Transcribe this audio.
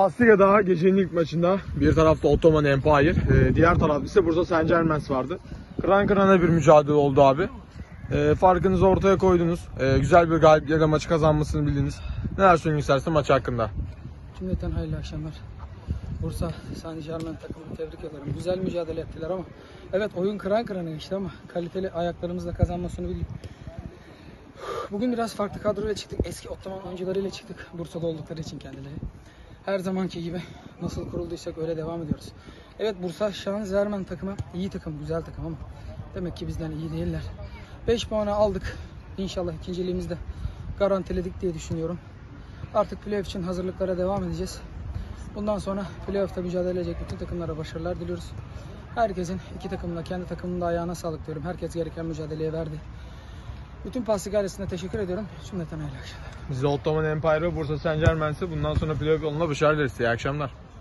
Pastiga'da gecenin ilk maçında bir tarafta Ottoman Empire, diğer tarafta ise Bursa Saint-Germain vardı. Kıran kırana bir mücadele oldu abi. Farkınızı ortaya koydunuz. Güzel bir galibiyetle maçı kazanmasını bildiniz. Neler söylemek istersin maç hakkında? Cümleten hayırlı akşamlar. Bursa Saint-Germain takımını tebrik ederim. Güzel mücadele ettiler ama evet, oyun kıran kırana geçti ama kaliteli ayaklarımızla kazanmasını bildik. Bugün biraz farklı kadroyla çıktık. Eski Ottoman oyuncularıyla çıktık. Bursa'da oldukları için kendileri. Her zamanki gibi nasıl kurulduysak öyle devam ediyoruz. Evet, Bursa Saint-Germain takımı iyi takım, güzel takım ama demek ki bizden iyi değiller. 5 puanı aldık. İnşallah ikinciliğimizde garantiledik diye düşünüyorum. Artık playoff için hazırlıklara devam edeceğiz. Bundan sonra playoff'ta mücadele edecek bütün takımlara başarılar diliyoruz. Herkesin, iki takımın da kendi takımının da ayağına sağlık diyorum. Herkes gereken mücadeleye verdi. Bütün Pastig ailesine teşekkür ediyorum. Cümleten hayırlı akşamlar. Biz de Ottoman Empire ve Bursa Saint-Germain ise bundan sonra playoff yoluna başarılar dileriz. İyi akşamlar.